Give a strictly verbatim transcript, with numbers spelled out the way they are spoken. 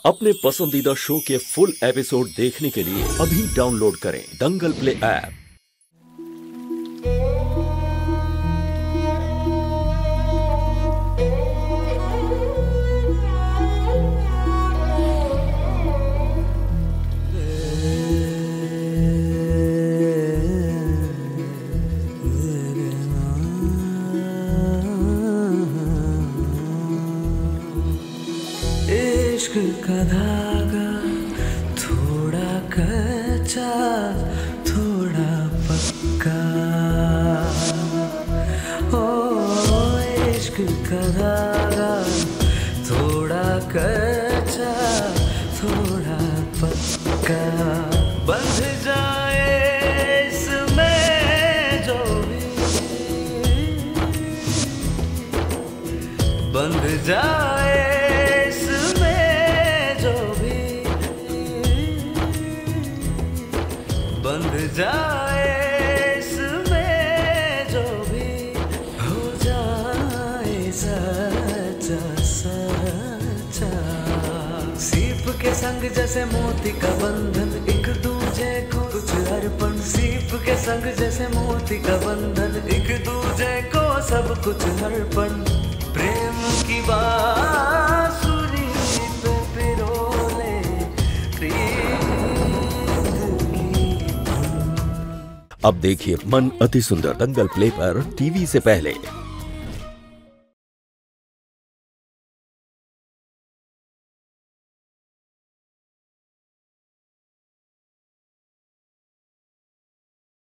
अपने पसंदीदा शो के फुल एपिसोड देखने के लिए अभी डाउनलोड करें दंगल प्ले ऐप। इश्क का धागा थोड़ा कच्चा थोड़ा पक्का, ओ इश्क का धागा थोड़ा कच्चा थोड़ा पक्का, बंध जाए इसमें जो भी बंध जाए बंध जाए इसमें जो भी हो जाए सच्चा सच्चा। सीप के संग जैसे मोती का बंधन एक दूजे को कुछ अर्पण, सीप के संग जैसे मोती का बंधन एक दूजे को सब कुछ अर्पण। प्रेम की बांसुरी पे पिरोले अब देखिए मन अति सुंदर दंगल प्ले पर टीवी से पहले।